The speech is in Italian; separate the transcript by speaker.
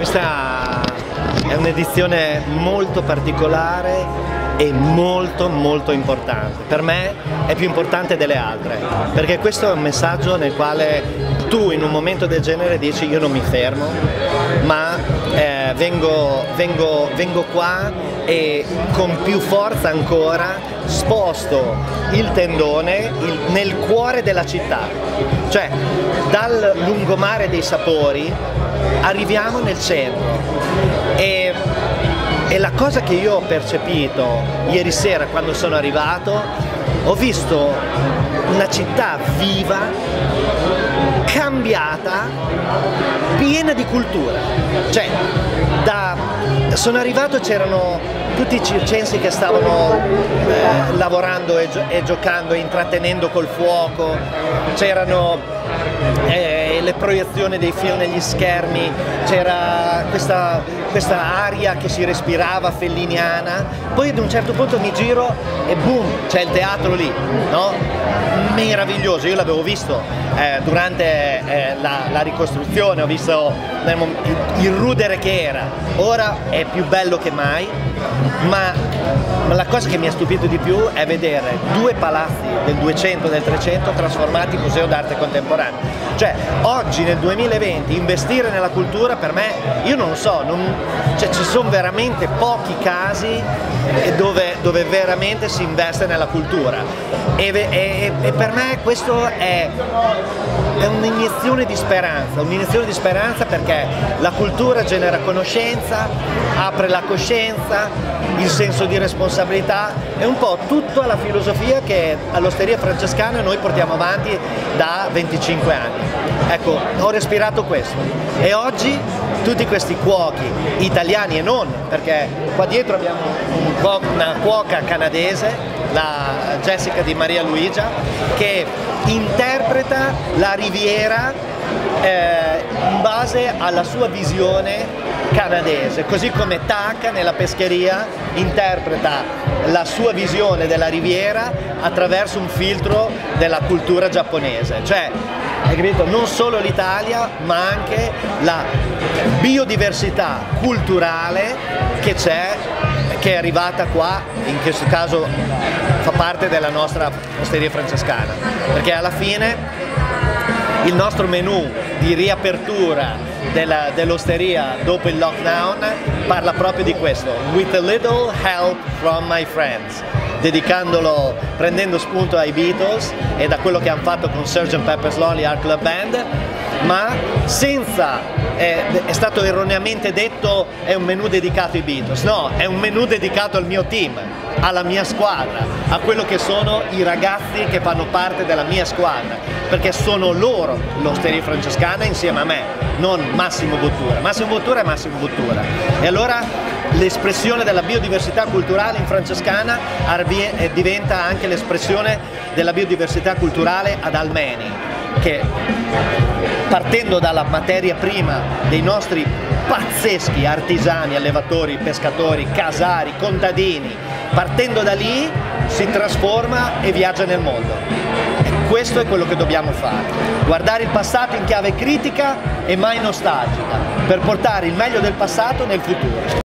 Speaker 1: Questa è un'edizione molto particolare e molto importante. Per me è più importante delle altre, perché questo è un messaggio nel quale tu in un momento del genere dici: io non mi fermo, ma vengo qua e con più forza ancora sposto il tendone nel cuore della città, cioè dal lungomare dei sapori arriviamo nel centro. E la cosa che io ho percepito ieri sera quando sono arrivato, ho visto una città viva, cambiata, piena di cultura. Cioè, sono arrivato e c'erano tutti i circensi che stavano lavorando e giocando e intrattenendo col fuoco, c'erano le proiezioni dei film negli schermi, c'era questa aria che si respirava felliniana. Poi ad un certo punto mi giro e boom, c'è il teatro lì, no? Meraviglioso. Io l'avevo visto durante la ricostruzione, ho visto il rudere che era. Ora è più bello che mai, ma la cosa che mi ha stupito di più è vedere due palazzi del 200 e del 300 trasformati in museo d'arte contemporanea. Cioè, oggi nel 2020 investire nella cultura, per me, io non lo so, cioè, ci sono veramente pochi casi dove veramente si investe nella cultura, e per me questo è un'iniezione di speranza, perché la cultura genera conoscenza, apre la coscienza, il senso di responsabilità, è un po' tutta la filosofia che all'Osteria Francescana noi portiamo avanti da 25 anni. Ecco, ho respirato questo, e oggi tutti questi cuochi italiani e non, perché qua dietro abbiamo una cuoca canadese, la Jessica Di Maria Luigia, che interpreta la Riviera in base alla sua visione canadese, così come Taka nella pescheria interpreta la sua visione della Riviera attraverso un filtro della cultura giapponese. Cioè, hai capito? Non solo l'Italia, ma anche la biodiversità culturale che c'è, che è arrivata qua, in questo caso fa parte della nostra Osteria Francescana, perché alla fine il nostro menù di riapertura dell'osteria dopo il lockdown parla proprio di questo: with a little help from my friends, prendendo spunto ai Beatles e da quello che hanno fatto con Sgt. Pepper's Lonely Hearts Club Band, ma senza, è stato erroneamente detto è un menù dedicato ai Beatles. No, è un menù dedicato al mio team, alla mia squadra, a quello che sono i ragazzi che fanno parte della mia squadra, perché sono loro l'Osteria Francescana insieme a me, non Massimo Bottura. Massimo Bottura è Massimo Bottura. E allora l'espressione della biodiversità culturale in Francescana diventa anche l'espressione della biodiversità culturale ad Almeni, che partendo dalla materia prima dei nostri pazzeschi artigiani, allevatori, pescatori, casari, contadini, partendo da lì si trasforma e viaggia nel mondo. E questo è quello che dobbiamo fare: guardare il passato in chiave critica e mai nostalgica, per portare il meglio del passato nel futuro.